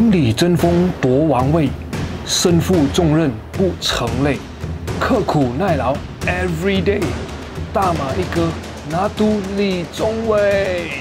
千里争锋夺王位，身负重任不成累，刻苦耐劳 every day， 大马一哥拿督李宗伟。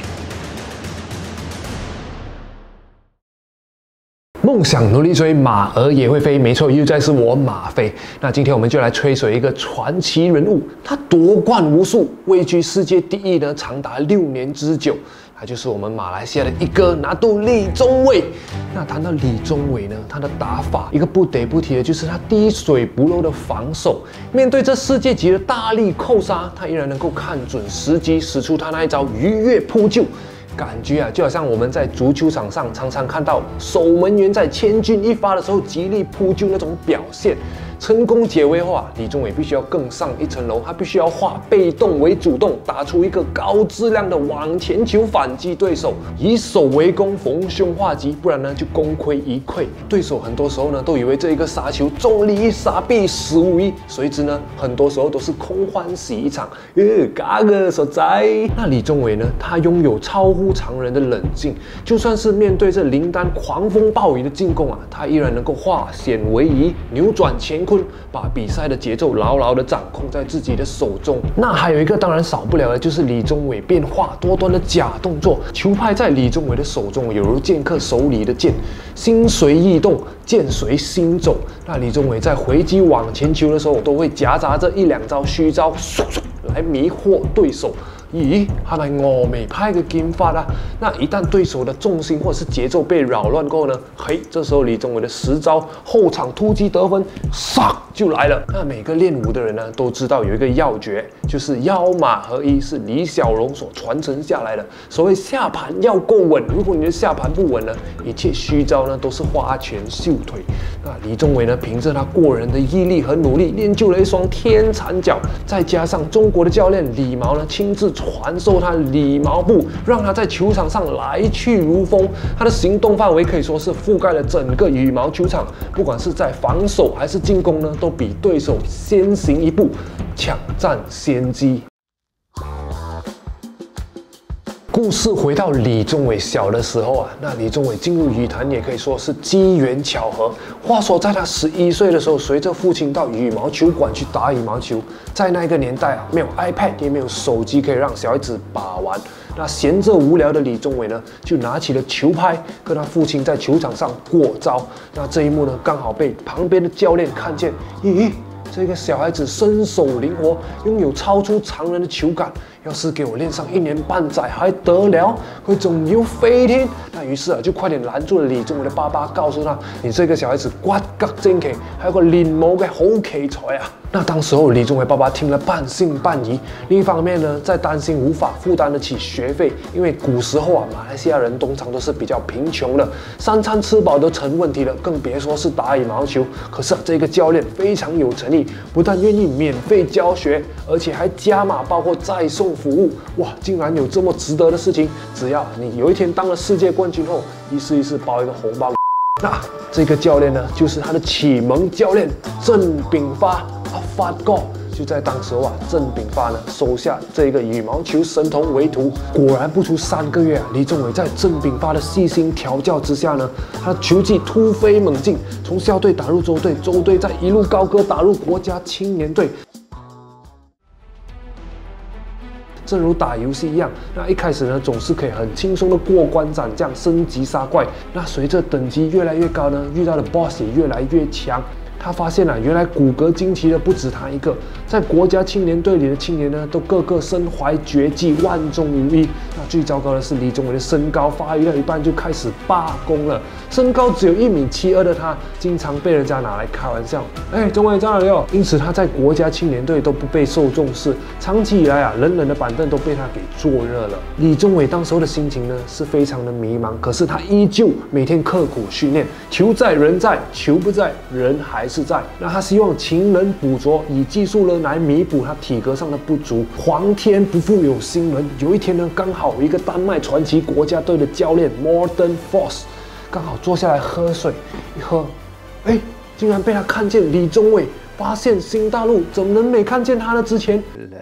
梦想努力追，马儿也会飞。没错，又再是我马飞。那今天我们就来吹水一个传奇人物，他夺冠无数，位居世界第一呢，长达6年之久。他就是我们马来西亚的一哥拿督李宗伟。那谈到李宗伟呢，他的打法一个不得不提的就是他滴水不漏的防守。面对这世界级的大力扣杀，他依然能够看准时机，使出他那一招鱼跃扑救。感觉就好像我们在足球场上常常看到守门员在千钧一发的时候极力扑救那种表现。成功解围后李宗伟必须要更上一层楼，他必须要化被动为主动，打出一个高质量的往前球反击对手，以守为攻，逢凶化吉，不然呢就功亏一篑。对手很多时候呢都以为这一个杀球中立一杀必死无疑，谁知呢很多时候都是空欢喜一场。嘎个所在。那李宗伟呢，他拥有超乎常人的冷静，就算是面对这林丹狂风暴雨的进攻他依然能够化险为夷，扭转乾坤，把比赛的节奏牢牢的掌控在自己的手中。那还有一个当然少不了的就是李宗伟变化多端的假动作，球拍在李宗伟的手中有如剑客手里的剑，心随意动，剑随心走。那李宗伟在回击往前球的时候，都会夹杂着1-2招虚招，来迷惑对手。咦，係咪峨眉派嘅劍法那一旦对手的重心或者是节奏被扰乱过后呢，这时候李宗伟的10招后场突击得分，就来了。那每个练武的人呢，都知道有一个要诀，就是腰马合一，是李小龙所传承下来的。所谓下盘要够稳，如果你的下盘不稳呢，一切虚招呢都是花拳绣腿。那李宗伟呢，凭着他过人的毅力和努力，练就了一双天残脚，再加上中国的教练李毛呢亲自传授他李毛步，让他在球场上来去如风。他的行动范围可以说是覆盖了整个羽毛球场，不管是在防守还是进攻呢，都比对手先行一步，抢占先机。故事回到李宗伟小的时候那李宗伟进入羽坛也可以说是机缘巧合。话说在他11岁的时候，随着父亲到羽毛球馆去打羽毛球，在那个年代没有 iPad 也没有手机可以让小孩子把玩。那闲着无聊的李宗伟呢，就拿起了球拍，跟他父亲在球场上过招。那这一幕呢，刚好被旁边的教练看见。咦，这个小孩子身手灵活，拥有超出常人的球感，要是给我练上1年半载还得了，会仲要飛天。那于是就快点拦住了李宗伟的爸爸，告诉他：你这个小孩子骨骼精奇，还有個練武嘅好奇才那当时候李宗伟爸爸听了半信半疑，另一方面呢，在担心无法负担得起学费，因为古时候马来西亚人通常都是比较贫穷的，3餐吃饱都成问题了，更别说是打羽毛球。可是这个教练非常有诚意，不但愿意免费教学，而且还加码包括再送服务。哇，竟然有这么值得的事情！只要你有一天当了世界冠军后，意思包一个红包。那这个教练呢，就是他的启蒙教练郑秉发。发哥就在当时郑秉发呢收下这个羽毛球神童为徒。果然不出3个月李宗伟在郑秉发的细心调教之下呢，他的球技突飞猛进，从校队打入州队，州队再一路高歌打入国家青年队。正如打游戏一样，那一开始呢，总是可以很轻松的过关斩将、升级杀怪。那随着等级越来越高呢，遇到的 BOSS 也越来越强。他发现原来骨骼惊奇的不止他一个，在国家青年队里的青年呢，都个个身怀绝技，万中无一。那最糟糕的是，李宗伟的身高发育到一半就开始罢工了。身高只有1.72米的他，经常被人家拿来开玩笑。宗伟在哪里因此他在国家青年队都不被受重视，长期以来冷冷的板凳都被他给坐热了。李宗伟当时候的心情呢是非常的迷茫，可是他依旧每天刻苦训练，球在人在，球不在人还是在。那他希望勤能补拙，以技术呢来弥补他体格上的不足。皇天不负有心人，有一天呢，刚好有一个丹麦传奇国家队的教练 Morten Fors 刚好坐下来喝水，一喝，竟然被他看见李宗伟，发现新大陆，怎么能没看见他呢？之前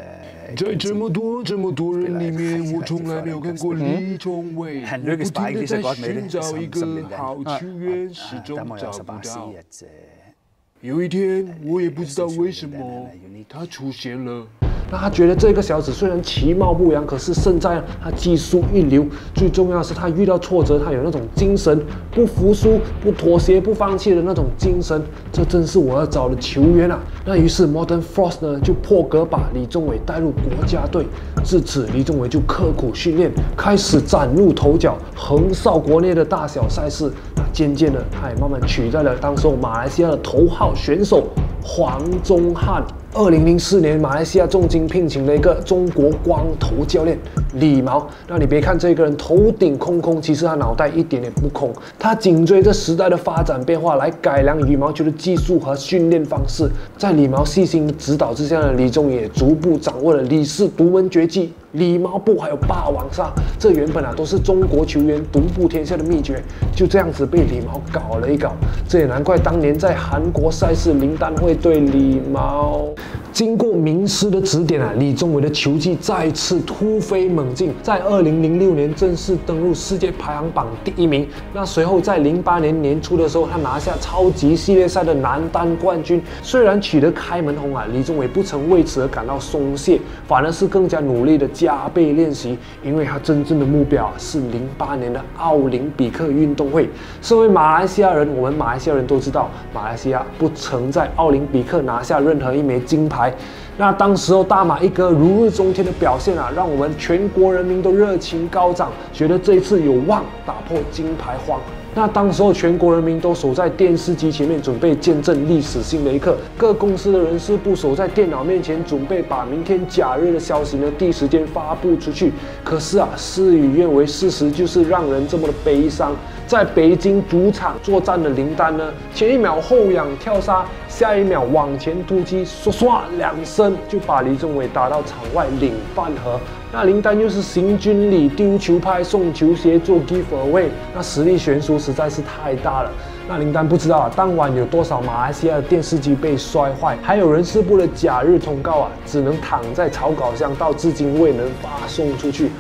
在这么多人里面，我从来没有看过李宗伟。我不停地在寻找一个好球员，始终找不到。有一天，我也不知道为什么他出现了。那他觉得这个小子虽然其貌不扬，可是胜在他技术一流。最重要的是他遇到挫折，他有那种精神，不服输、不妥协、不放弃的那种精神。这正是我要找的球员啊！那于是 Morten Frost 呢就破格把李宗伟带入国家队。自此，李宗伟就刻苦训练，开始崭露头角，横扫国内的大小赛事。那渐渐的，他也慢慢取代了当时马来西亚的头号选手黄宗翰。2004年，马来西亚重金聘请了一个中国光头教练李毛。那你别看这个人头顶空空，其实他脑袋一点也不空。他紧追着时代的发展变化来改良羽毛球的技术和训练方式。在李毛细心指导之下呢，李宗伟也逐步掌握了李氏独门绝技礼毛步还有霸王杀，这原本都是中国球员独步天下的秘诀，就这样子被李毛搞了一搞。这也难怪当年在韩国赛事林丹会对李毛。经过名师的指点李宗伟的球技再次突飞猛进，在2006年正式登入世界排行榜第1名。那随后在08年年初的时候，他拿下超级系列赛的男单冠军。虽然取得开门红李宗伟不曾为此而感到松懈，反而是更加努力的加倍练习，因为他真正的目标是08年的奥林匹克运动会。身为马来西亚人，我们马来西亚人都知道，马来西亚不曾在奥林匹克拿下任何一枚金牌。那当时大马一哥如日中天的表现让我们全国人民都热情高涨，觉得这一次有望打破金牌荒。那当时全国人民都守在电视机前面，准备见证历史性的一刻。各公司的人事部守在电脑面前，准备把明天假日的消息第一时间发布出去。可是事与愿违，事实就是让人这么的悲伤。在北京主场作战的林丹前一秒后仰跳杀，下一秒往前突击，唰唰2声就把李宗伟打到场外领饭盒。那林丹又是行军礼、丢球拍、送球鞋做 give away， 那实力悬殊实在是太大了。那林丹不知道当晚有多少马来西亚的电视机被摔坏，还有人事部的假日通告只能躺在草稿箱，到至今未能发送出去。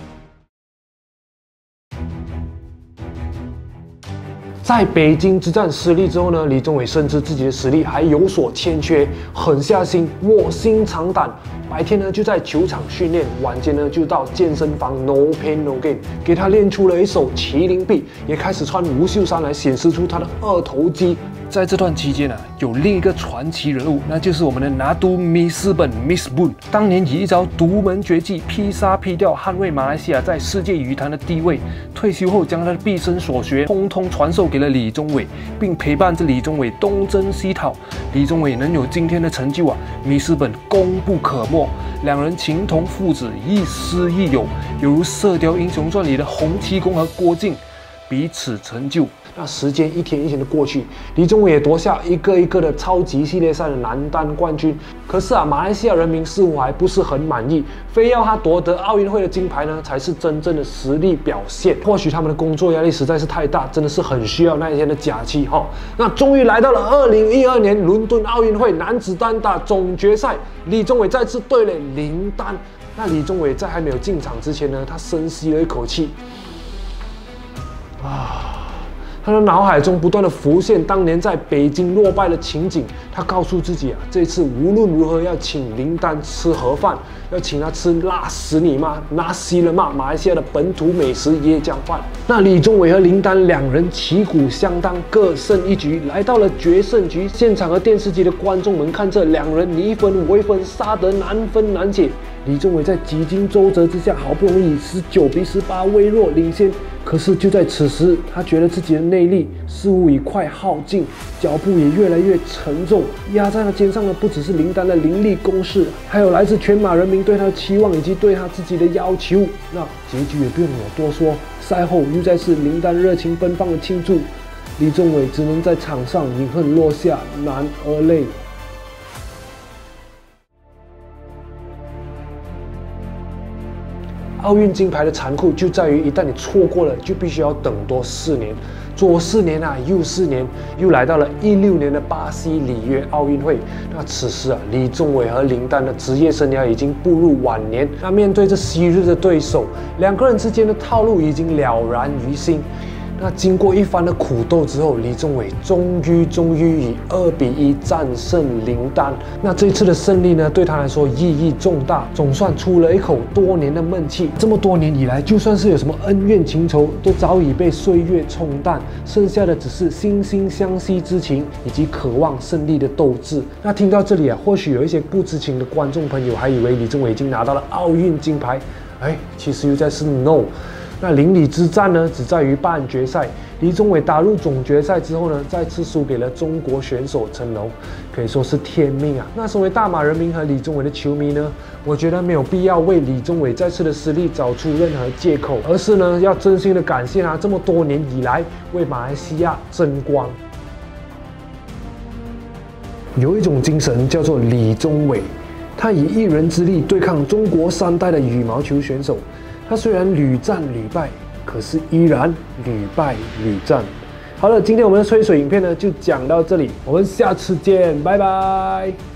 在北京之战失利之后李宗伟深知自己的实力还有所欠缺，狠下心，卧薪尝胆。白天就在球场训练，晚间就到健身房 No Pain No Gain， 给他练出了一手麒麟臂，也开始穿无袖衫来显示出他的二头肌。在这段期间有另一个传奇人物，那就是我们的拿督米斯本 Miss Boon。当年以一招独门绝技劈杀劈吊，捍卫马来西亚在世界羽坛的地位。退休后将他的毕生所学通通传授给了李宗伟，并陪伴着李宗伟东征西讨。李宗伟能有今天的成就米斯本功不可没。两人情同父子，亦师亦友，犹如《射雕英雄传》里的洪七公和郭靖，彼此成就。那时间一天一天的过去，李宗伟也夺下一个一个的超级系列赛的男单冠军。可是马来西亚人民似乎还不是很满意，非要他夺得奥运会的金牌才是真正的实力表现。或许他们的工作压力实在是太大，真的是很需要那一天的假期那终于来到了2012年伦敦奥运会男子单打总决赛，李宗伟再次对垒林丹。那李宗伟在还没有进场之前他深吸了一口气，他的脑海中不断的浮现当年在北京落败的情景。他告诉自己这次无论如何要请林丹吃盒饭，要请他吃辣死你妈nasi lemak，马来西亚的本土美食椰浆饭。那李宗伟和林丹两人旗鼓相当，各胜一局，来到了决胜局。现场和电视机的观众们看着两人你一分我一分，杀得难分难解。李宗伟在几经周折之下，好不容易19-18微弱领先。可是就在此时，他觉得自己的内力似乎已快耗尽，脚步也越来越沉重。压在他肩上的不只是林丹的凌厉攻势，还有来自全马人民对他的期望以及对他自己的要求。那结局也不用我多说，赛后又再是林丹热情奔放的庆祝，李宗伟只能在场上饮恨落下，男儿泪。 奥运金牌的残酷就在于，一旦你错过了，就必须要等多4年。左4年啊，又4年，又来到了16年的巴西里约奥运会。那此时啊，李宗伟和林丹的职业生涯已经步入晚年。那面对这昔日的对手，两个人之间的套路已经了然于心。那经过一番的苦斗之后，李宗伟终于以2比1战胜林丹。那这一次的胜利呢，对他来说意义重大，总算出了一口多年的闷气。这么多年以来，就算是有什么恩怨情仇，都早已被岁月冲淡，剩下的只是惺惺相惜之情，以及渴望胜利的斗志。那听到这里啊，或许有一些不知情的观众朋友还以为李宗伟已经拿到了奥运金牌，其实又在是 no。那邻里之战呢，只在于半决赛。李宗伟打入总决赛之后呢，再次输给了中国选手成龙，可以说是天命啊。那身为大马人民和李宗伟的球迷呢，我觉得没有必要为李宗伟再次的失利找出任何借口，而是呢，要真心的感谢他这么多年以来为马来西亚争光。有一种精神叫做李宗伟，他以一人之力对抗中国3代的羽毛球选手。他虽然屡战屡败，可是依然屡败屡战。好了，今天我们的吹水影片呢就讲到这里，我们下次见，拜拜。